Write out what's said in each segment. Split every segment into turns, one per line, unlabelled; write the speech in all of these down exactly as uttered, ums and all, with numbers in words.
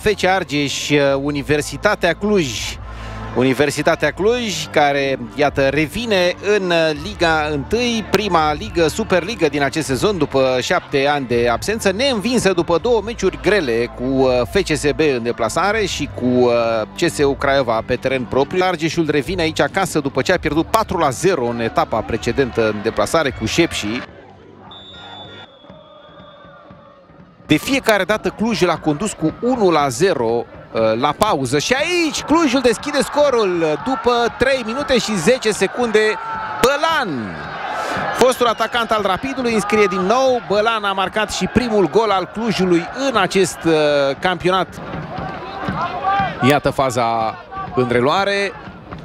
F C Argeș, Universitatea Cluj. Universitatea Cluj, care, iată, revine în Liga unu, prima ligă, Superligă din acest sezon, după șapte ani de absență, neînvinsă după două meciuri grele cu F C S B în deplasare și cu C S U Craiova pe teren propriu. Argeșul revine aici acasă după ce a pierdut patru la zero în etapa precedentă în deplasare cu Șepși. De fiecare dată Clujul a condus cu unu la zero la pauză și aici Clujul deschide scorul după trei minute și zece secunde. Bălan, fostul atacant al Rapidului, înscrie din nou. Bălan a marcat și primul gol al Clujului în acest uh, campionat. Iată faza în reluare.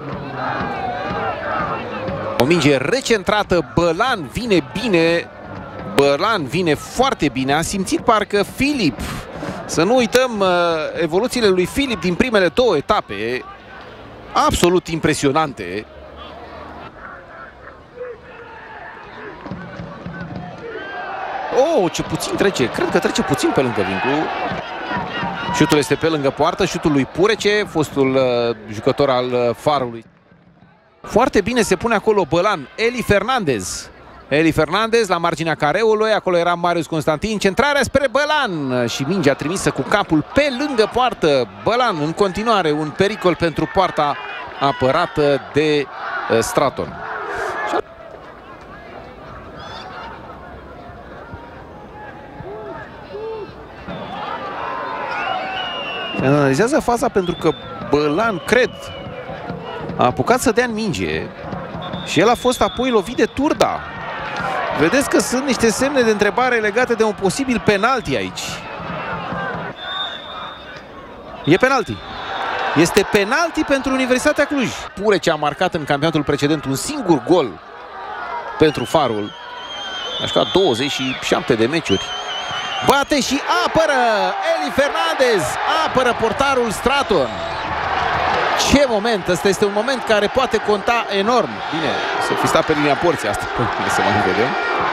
O minge recentrată. Bălan vine bine. Bălan vine foarte bine. A simțit parcă Filip. Să nu uităm uh, evoluțiile lui Filip din primele două etape. Absolut impresionante. Oh, ce puțin trece. Cred că trece puțin pe lângă vincul. Șutul este pe lângă poartă. Șutul lui Purece, fostul uh, jucător al uh, Farului. Foarte bine se pune acolo Bălan. Eli Fernandez. Eli Fernandez la marginea careului, acolo era Marius Constantin, centrarea spre Bălan și mingea trimisă cu capul pe lângă poartă. Bălan în continuare un pericol pentru poarta apărată de uh, Straton. Se analizează faza pentru că Bălan, cred, a apucat să dea în minge și el a fost apoi lovit de Turda. Vedeți că sunt niște semne de întrebare legate de un posibil penalti aici. E penalti. Este penalti pentru Universitatea Cluj. Purece a marcat în campionatul precedent un singur gol pentru Farul. Așa douăzeci și șapte de meciuri. Bate și apără Eli Fernandez. Apără portarul Straton. Ce moment! Ăsta este un moment care poate conta enorm. Bine, să fi stat pe linia porții asta. Să mai vedem.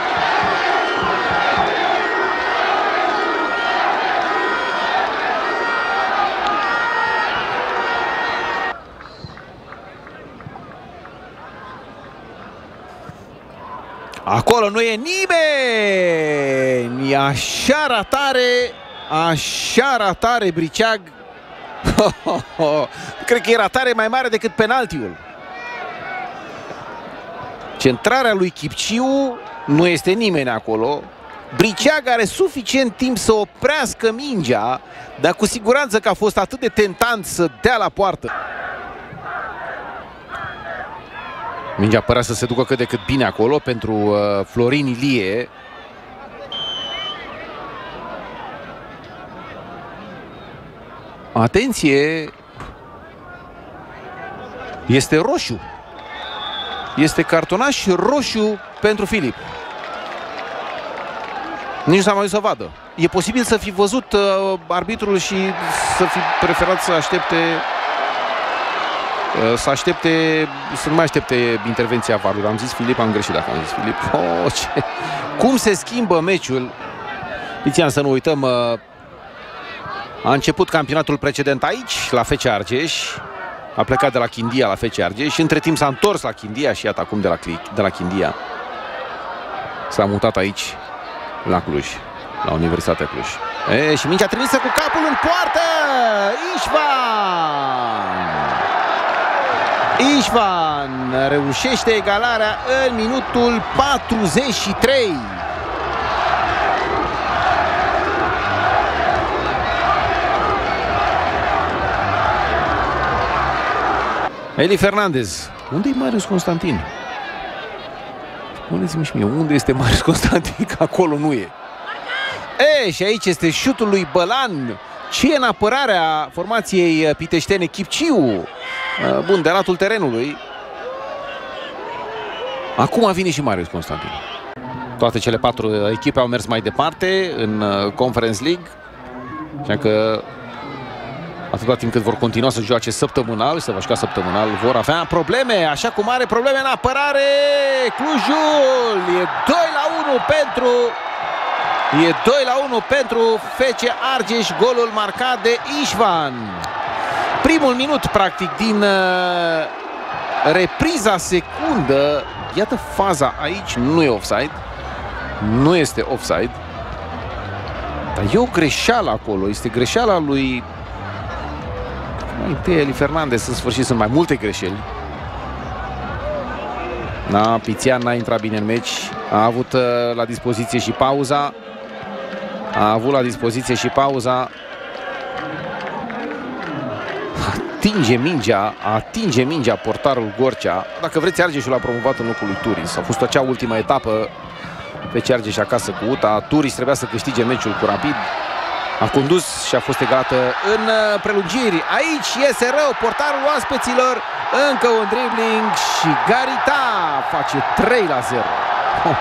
Acolo nu e nimeni! E așa ratare, așa ratare Briceag. Cred că e ratare mai mare decât penaltiul. Centrarea lui Chipciu, nu este nimeni acolo. Briceag are suficient timp să oprească mingea, dar cu siguranță că a fost atât de tentant să dea la poartă. Mingea părea să se ducă cât de cât bine acolo pentru uh, Florin Ilie. Atenție! Este roșu. Este cartonaș roșu pentru Filip. Nici nu s-a mai dus să vadă. E posibil să fi văzut uh, arbitrul și să fi preferat să aștepte uh, să aștepte, să nu mai aștepte intervenția varului. Am zis Filip, am greșit dacă am zis Filip. Oh, ce... Cum se schimbă meciul? Lițian, să nu uităm, uh, a început campionatul precedent aici, la F C Argeș. A plecat de la Chindia la F C Argeș și între timp s-a întors la Chindia și iată acum de la, de la Chindia s-a mutat aici, la Cluj, la Universitatea Cluj. E, și mingea trimisă cu capul în poartă! Ișvan! Ișvan reușește egalarea în minutul patruzeci și trei. Eli Fernandez. Unde e Marius Constantin? Spuneți-mi și mie, unde este Marius Constantin? Că acolo nu e. E, și aici este șutul lui Bălan. Ce în apărarea formației piteștene? Chipciu. Bun, de latul terenului. Acum vine și Marius Constantin. Toate cele patru echipe au mers mai departe în Conference League. Așa că atâta timp cât vor continua să joace săptămânal, să va juca săptămânal, vor avea probleme, așa cum are probleme în apărare Clujul. E doi la unu pentru E doi la unu pentru F C Argeș, golul marcat de Ișvan. Primul minut, practic, din uh, repriza secundă. Iată faza aici, nu e offside. Nu este offside. Dar e o greșeală acolo. Este greșeala lui mai întâi Eli Fernandez. În sfârșit sunt mai multe greșeli. Na, Pițian n-a intrat bine în meci. A avut uh, la dispoziție și pauza. A avut la dispoziție și pauza. Atinge mingea, atinge mingea portarul Gorcea. Dacă vreți, Argeșul a promovat în locul lui Turis. A fost acea ultima etapă pe ce Argeș acasă cu U T A. Turis trebuia să câștige meciul cu Rapid. A condus și a fost egalată în prelungiri. Aici iese rău portarul oaspeților. Încă un dribbling și Garita face trei la zero. Oh.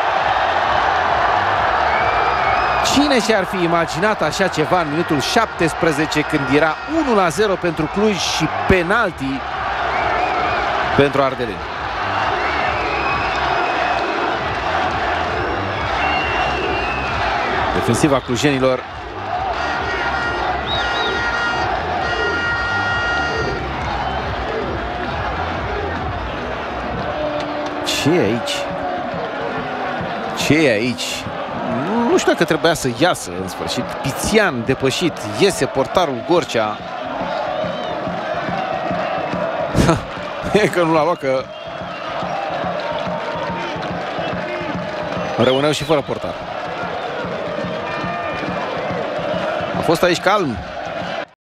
Cine și-ar fi imaginat așa ceva în minutul șaptesprezece, când era unu la zero pentru Cluj și penalti pentru ardeleni. Defensiva clujenilor ce e aici? Ce e aici? Nu știu dacă trebuia să iasă în sfârșit. Pițian depășit, iese portarul Gorcea. E că nu l-a luat, că rămâneau și fără portar. A fost aici calm.